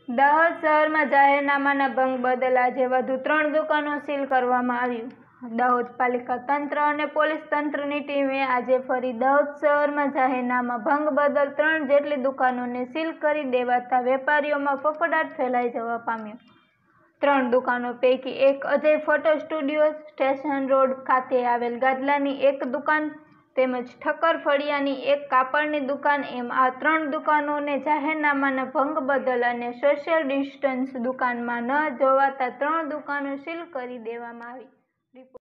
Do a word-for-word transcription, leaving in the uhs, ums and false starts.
દાહોદ શહેરમાં જાહેરનામાના ભંગ બદલ આજે વધુ ત્રણ દુકાનો સીલ કરવામાં આવ્યું। દાહોદ પાલિકા તંત્ર અને પોલીસ તંત્રની ટીમે આજે ફરી દાહોદ શહેરમાં જાહેરનામા ભંગ બદલ ત્રણ જેટલી દુકાનોને સીલ કરી દેવાતા વેપારીઓમાં ફફડાટ ફેલાઈ જવા પામ્યો। ત્રણ દુકાનો પૈકી એક Ajay photo studio, station road ખાતે આવેલ ગાદલાની એક દુકાન તેમજ ઠક્કર ફળિયાની એક કાપડની દુકાન એમ આ ત્રણ દુકાનોને જાહેરનામાના ભંગ બદલ અને સોશિયલ ડિસ્ટન્સ દુકાનમાં ન જોવાતા ત્રણ દુકાનો સીલ કરી દેવામાં આવી।